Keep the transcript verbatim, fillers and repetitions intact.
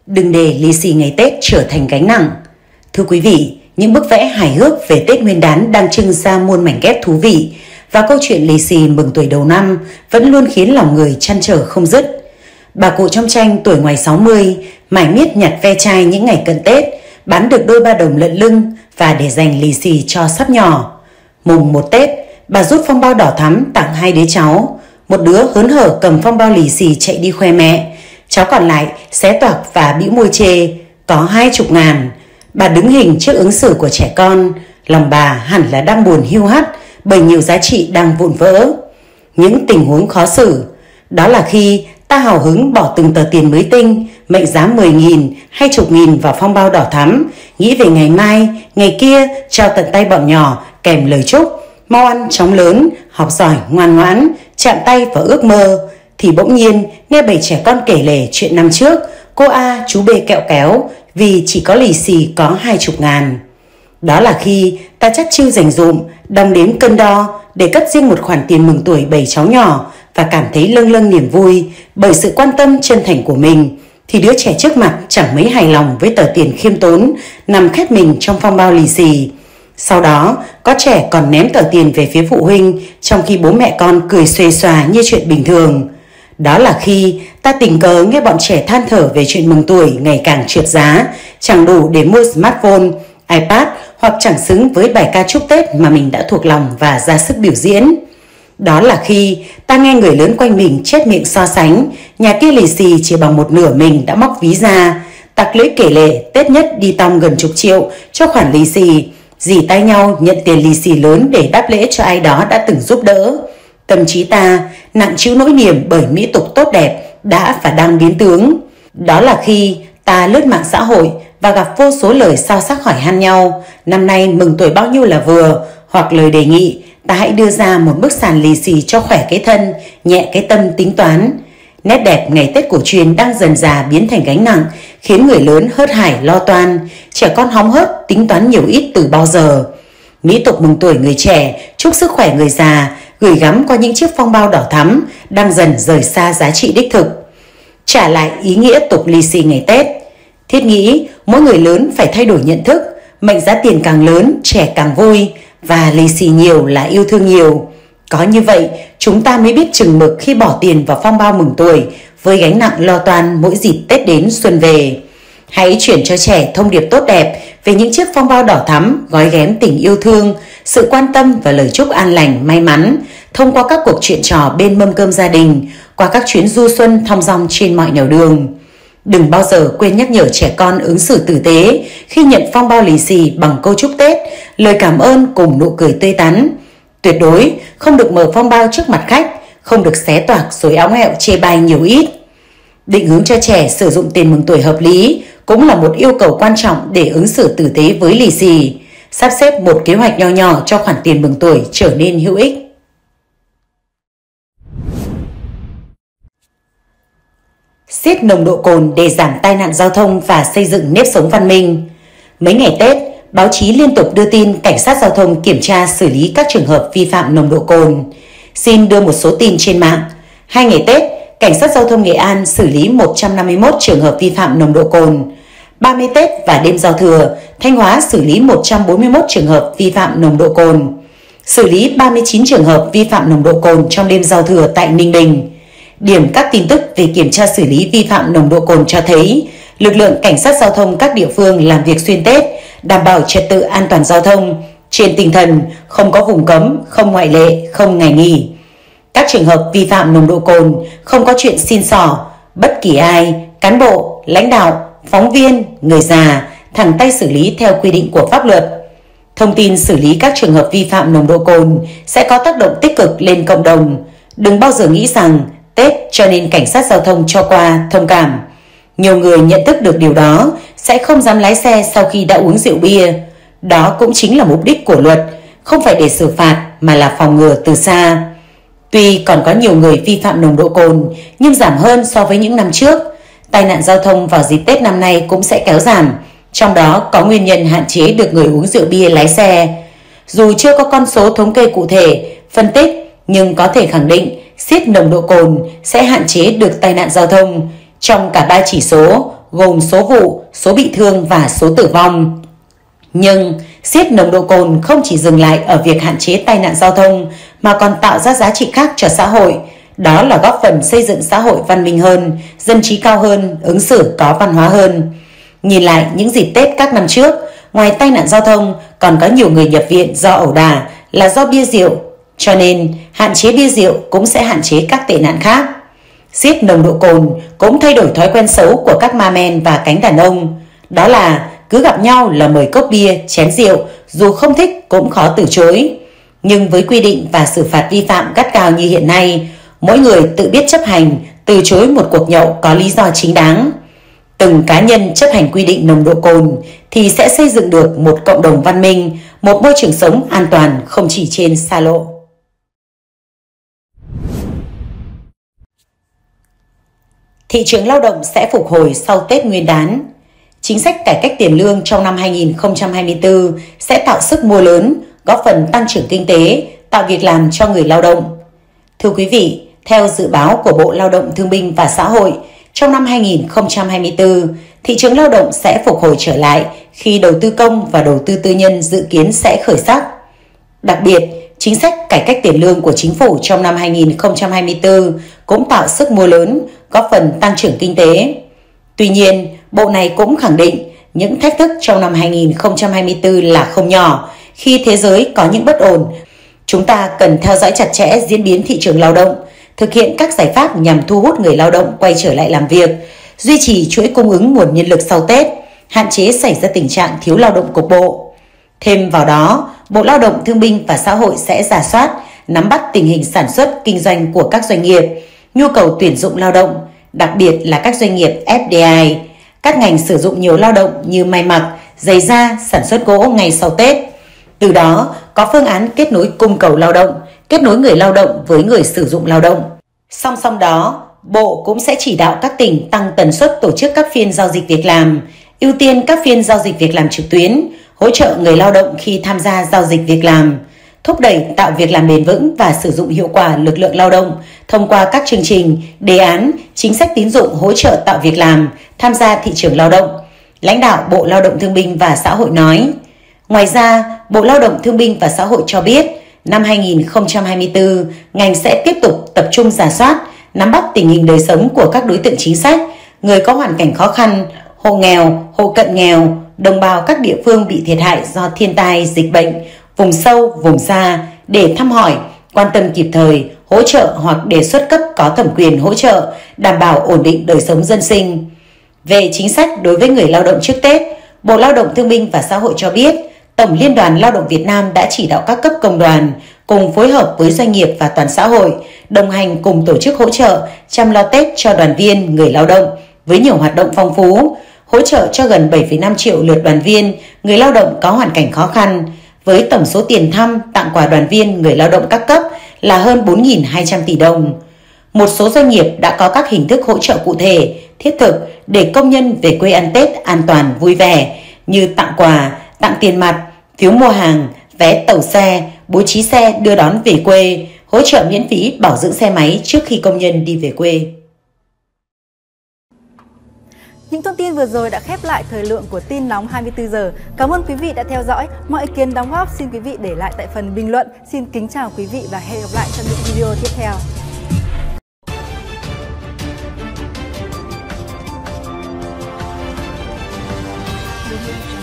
Đừng để lì xì ngày Tết trở thành gánh nặng. Thưa quý vị, những bức vẽ hài hước về Tết Nguyên đán đang trưng ra muôn mảnh ghép thú vị, và câu chuyện lì xì mừng tuổi đầu năm vẫn luôn khiến lòng người trăn trở không dứt. Bà cụ trong tranh tuổi ngoài sáu mươi mải miết nhặt ve chai những ngày cận Tết, bán được đôi ba đồng lận lưng và để dành lì xì cho sắp nhỏ. Mùng một Tết, bà rút phong bao đỏ thắm tặng hai đứa cháu. Một đứa hớn hở cầm phong bao lì xì chạy đi khoe mẹ, cháu còn lại xé toạc và bĩu môi chê, có hai chục ngàn. Bà đứng hình trước ứng xử của trẻ con, lòng bà hẳn là đang buồn hiu hắt bởi nhiều giá trị đang vụn vỡ. Những tình huống khó xử, đó là khi ta hào hứng bỏ từng tờ tiền mới tinh, mệnh giá mười nghìn hay chục nghìn vào phong bao đỏ thắm, nghĩ về ngày mai, ngày kia trao tận tay bọn nhỏ kèm lời chúc mau ăn chóng lớn, học giỏi ngoan ngoãn, chạm tay vào ước mơ, thì bỗng nhiên nghe bầy trẻ con kể lể chuyện năm trước, cô A chú B kẹo kéo vì chỉ có lì xì có hai chục ngàn. Đó là khi ta chắc chiêu dành dụm, đong đếm cân đo để cất riêng một khoản tiền mừng tuổi bầy cháu nhỏ và cảm thấy lâng lâng niềm vui bởi sự quan tâm chân thành của mình, thì đứa trẻ trước mặt chẳng mấy hài lòng với tờ tiền khiêm tốn nằm khép mình trong phong bao lì xì. Sau đó, có trẻ còn ném tờ tiền về phía phụ huynh, trong khi bố mẹ con cười xuề xòa như chuyện bình thường. Đó là khi ta tình cờ nghe bọn trẻ than thở về chuyện mừng tuổi ngày càng trượt giá, chẳng đủ để mua smartphone, iPad hoặc chẳng xứng với bài ca chúc Tết mà mình đã thuộc lòng và ra sức biểu diễn. Đó là khi ta nghe người lớn quanh mình chét miệng so sánh, nhà kia lì xì chỉ bằng một nửa mình đã móc ví ra, tặc lưỡi kể lể Tết nhất đi tong gần chục triệu cho khoản lì xì, dì tay nhau nhận tiền lì xì lớn để đáp lễ cho ai đó đã từng giúp đỡ. Tâm trí ta nặng trĩu nỗi niềm bởi mỹ tục tốt đẹp đã và đang biến tướng. Đó là khi ta lướt mạng xã hội và gặp vô số lời sao sắc hỏi han nhau, năm nay mừng tuổi bao nhiêu là vừa, hoặc lời đề nghị ta hãy đưa ra một bức sàn lì xì cho khỏe cái thân, nhẹ cái tâm tính toán. Nét đẹp ngày Tết cổ truyền đang dần dà biến thành gánh nặng, khiến người lớn hớt hải lo toan, trẻ con hóng hớt tính toán nhiều ít từ bao giờ. Mỹ tục mừng tuổi người trẻ, chúc sức khỏe người già, gửi gắm qua những chiếc phong bao đỏ thắm đang dần rời xa giá trị đích thực. Trả lại ý nghĩa tục lì xì ngày Tết, thiết nghĩ mỗi người lớn phải thay đổi nhận thức, mệnh giá tiền càng lớn trẻ càng vui, và lì xì nhiều là yêu thương nhiều. Có như vậy chúng ta mới biết chừng mực khi bỏ tiền vào phong bao mừng tuổi với gánh nặng lo toan mỗi dịp Tết đến xuân về. Hãy chuyển cho trẻ thông điệp tốt đẹp về những chiếc phong bao đỏ thắm gói ghém tình yêu thương, sự quan tâm và lời chúc an lành may mắn thông qua các cuộc chuyện trò bên mâm cơm gia đình, qua các chuyến du xuân thong dong trên mọi nẻo đường. Đừng bao giờ quên nhắc nhở trẻ con ứng xử tử tế khi nhận phong bao lì xì bằng câu chúc Tết, lời cảm ơn cùng nụ cười tươi tắn. Tuyệt đối không được mở phong bao trước mặt khách, không được xé toạc rồi óng ẹo chê bai nhiều ít. Định hướng cho trẻ sử dụng tiền mừng tuổi hợp lý cũng là một yêu cầu quan trọng để ứng xử tử tế với lì xì. Sắp xếp một kế hoạch nho nhỏ cho khoản tiền mừng tuổi trở nên hữu ích. Siết nồng độ cồn để giảm tai nạn giao thông và xây dựng nếp sống văn minh. Mấy ngày Tết, báo chí liên tục đưa tin cảnh sát giao thông kiểm tra xử lý các trường hợp vi phạm nồng độ cồn. Xin đưa một số tin trên mạng. Hai ngày Tết, cảnh sát giao thông Nghệ An xử lý một trăm năm mươi mốt trường hợp vi phạm nồng độ cồn. ba mươi Tết và đêm giao thừa, Thanh Hóa xử lý một trăm bốn mươi mốt trường hợp vi phạm nồng độ cồn. Xử lý ba mươi chín trường hợp vi phạm nồng độ cồn trong đêm giao thừa tại Ninh Bình. Điểm các tin tức về kiểm tra xử lý vi phạm nồng độ cồn cho thấy lực lượng cảnh sát giao thông các địa phương làm việc xuyên Tết, đảm bảo trật tự an toàn giao thông trên tinh thần không có vùng cấm, không ngoại lệ, không ngày nghỉ. Các trường hợp vi phạm nồng độ cồn không có chuyện xin xỏ, bất kỳ ai, cán bộ, lãnh đạo, phóng viên, người già thẳng tay xử lý theo quy định của pháp luật. Thông tin xử lý các trường hợp vi phạm nồng độ cồn sẽ có tác động tích cực lên cộng đồng. Đừng bao giờ nghĩ rằng Tết cho nên cảnh sát giao thông cho qua, thông cảm. Nhiều người nhận thức được điều đó sẽ không dám lái xe sau khi đã uống rượu bia. Đó cũng chính là mục đích của luật, không phải để xử phạt mà là phòng ngừa từ xa. Tuy còn có nhiều người vi phạm nồng độ cồn nhưng giảm hơn so với những năm trước. Tai nạn giao thông vào dịp Tết năm nay cũng sẽ kéo giảm, trong đó có nguyên nhân hạn chế được người uống rượu bia lái xe. Dù chưa có con số thống kê cụ thể, phân tích, nhưng có thể khẳng định siết nồng độ cồn sẽ hạn chế được tai nạn giao thông trong cả ba chỉ số gồm số vụ, số bị thương và số tử vong. Nhưng siết nồng độ cồn không chỉ dừng lại ở việc hạn chế tai nạn giao thông mà còn tạo ra giá trị khác cho xã hội. Đó là góp phần xây dựng xã hội văn minh hơn, dân trí cao hơn, ứng xử có văn hóa hơn. Nhìn lại những dịp Tết các năm trước, ngoài tai nạn giao thông còn có nhiều người nhập viện do ẩu đả là do bia rượu. Cho nên hạn chế bia rượu cũng sẽ hạn chế các tệ nạn khác. Siết nồng độ cồn cũng thay đổi thói quen xấu của các ma men và cánh đàn ông. Đó là cứ gặp nhau là mời cốc bia, chén rượu, dù không thích cũng khó từ chối. Nhưng với quy định và xử phạt vi phạm gắt gao như hiện nay, mỗi người tự biết chấp hành, từ chối một cuộc nhậu có lý do chính đáng. Từng cá nhân chấp hành quy định nồng độ cồn thì sẽ xây dựng được một cộng đồng văn minh, một môi trường sống an toàn không chỉ trên xa lộ. Thị trường lao động sẽ phục hồi sau Tết Nguyên đán. Chính sách cải cách tiền lương trong năm hai nghìn không trăm hai mươi tư sẽ tạo sức mua lớn, góp phần tăng trưởng kinh tế, tạo việc làm cho người lao động. Thưa quý vị, theo dự báo của Bộ Lao động Thương binh và Xã hội, trong năm hai nghìn không trăm hai mươi tư, thị trường lao động sẽ phục hồi trở lại khi đầu tư công và đầu tư tư nhân dự kiến sẽ khởi sắc. Đặc biệt, chính sách cải cách tiền lương của chính phủ trong năm hai nghìn không trăm hai mươi tư cũng tạo sức mua lớn, góp phần tăng trưởng kinh tế. Tuy nhiên, Bộ này cũng khẳng định những thách thức trong năm hai nghìn không trăm hai mươi tư là không nhỏ khi thế giới có những bất ổn. Chúng ta cần theo dõi chặt chẽ diễn biến thị trường lao động, thực hiện các giải pháp nhằm thu hút người lao động quay trở lại làm việc, duy trì chuỗi cung ứng nguồn nhân lực sau Tết, hạn chế xảy ra tình trạng thiếu lao động cục bộ. Thêm vào đó, Bộ Lao động Thương binh và Xã hội sẽ rà soát, nắm bắt tình hình sản xuất, kinh doanh của các doanh nghiệp, nhu cầu tuyển dụng lao động, đặc biệt là các doanh nghiệp ép đê i, các ngành sử dụng nhiều lao động như may mặc, giày da, sản xuất gỗ ngay sau Tết. Từ đó, có phương án kết nối cung cầu lao động, kết nối người lao động với người sử dụng lao động. Song song đó, Bộ cũng sẽ chỉ đạo các tỉnh tăng tần suất tổ chức các phiên giao dịch việc làm, ưu tiên các phiên giao dịch việc làm trực tuyến, hỗ trợ người lao động khi tham gia giao dịch việc làm, thúc đẩy tạo việc làm bền vững và sử dụng hiệu quả lực lượng lao động thông qua các chương trình, đề án, chính sách tín dụng hỗ trợ tạo việc làm, tham gia thị trường lao động. Lãnh đạo Bộ Lao động Thương binh và Xã hội nói. Ngoài ra, Bộ Lao động Thương binh và Xã hội cho biết, năm hai nghìn không trăm hai mươi tư, ngành sẽ tiếp tục tập trung rà soát, nắm bắt tình hình đời sống của các đối tượng chính sách, người có hoàn cảnh khó khăn, hộ nghèo, hộ cận nghèo, đồng bào các địa phương bị thiệt hại do thiên tai, dịch bệnh, vùng sâu, vùng xa để thăm hỏi, quan tâm kịp thời, hỗ trợ hoặc đề xuất cấp có thẩm quyền hỗ trợ, đảm bảo ổn định đời sống dân sinh. Về chính sách đối với người lao động trước Tết, Bộ Lao động Thương binh và Xã hội cho biết, Tổng Liên đoàn Lao động Việt Nam đã chỉ đạo các cấp công đoàn cùng phối hợp với doanh nghiệp và toàn xã hội, đồng hành cùng tổ chức hỗ trợ, chăm lo Tết cho đoàn viên, người lao động với nhiều hoạt động phong phú, hỗ trợ cho gần bảy phẩy năm triệu lượt đoàn viên, người lao động có hoàn cảnh khó khăn, với tổng số tiền thăm, tặng quà đoàn viên, người lao động các cấp là hơn bốn nghìn hai trăm tỷ đồng. Một số doanh nghiệp đã có các hình thức hỗ trợ cụ thể, thiết thực để công nhân về quê ăn Tết an toàn, vui vẻ như tặng quà, tặng tiền mặt, phiếu mua hàng, vé tàu xe, bố trí xe đưa đón về quê, hỗ trợ miễn phí bảo dưỡng xe máy trước khi công nhân đi về quê. Những thông tin vừa rồi đã khép lại thời lượng của tin nóng hai mươi tư giờ. Cảm ơn quý vị đã theo dõi. Mọi ý kiến đóng góp xin quý vị để lại tại phần bình luận. Xin kính chào quý vị và hẹn gặp lại trong những video tiếp theo.